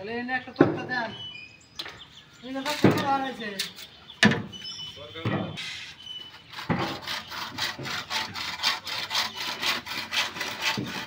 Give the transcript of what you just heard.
তাহলে এনে একটা তরকা দেন। এই কথা কত বার হয়েছে? তরকা